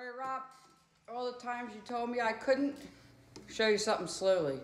Sorry, Rob. All the times you told me I couldn't. Show you something slowly.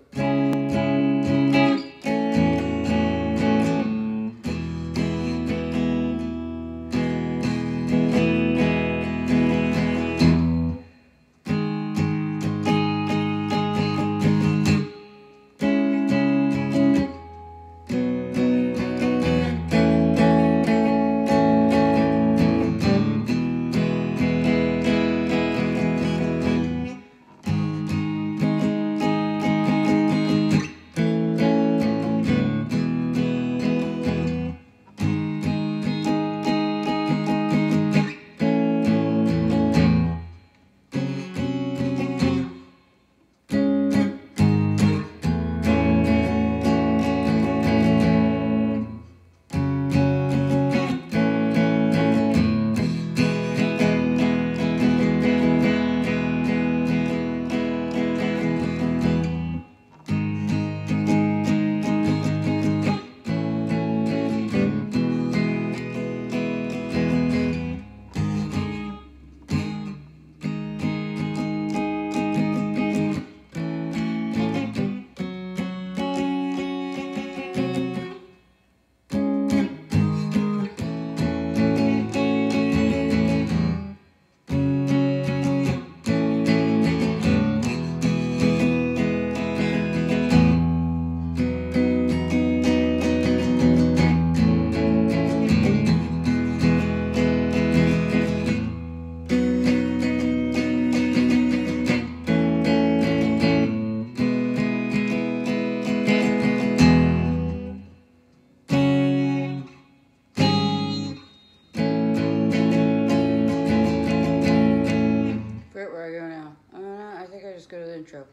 Where I go now? I think I just go to the intro.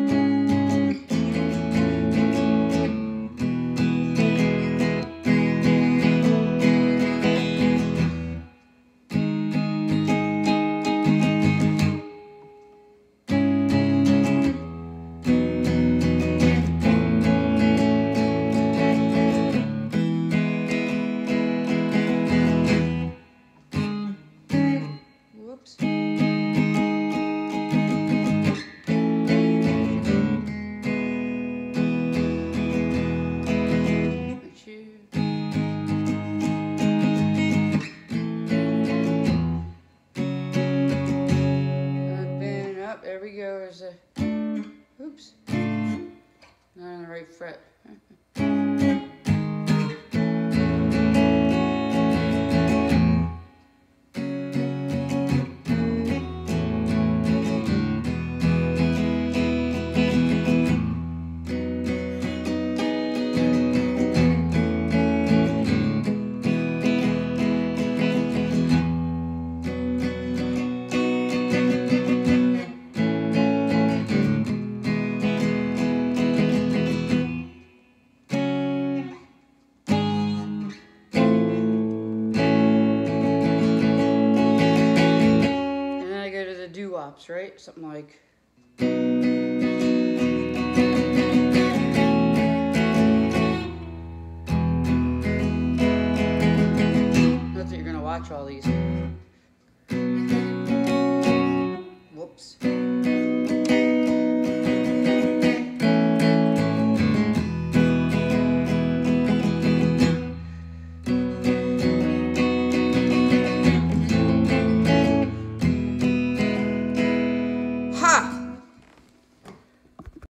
Whoops. There we go. There's a, oops, not on the right fret. Doo-wops, right? Something like. Not that you're gonna watch all these. Whoops.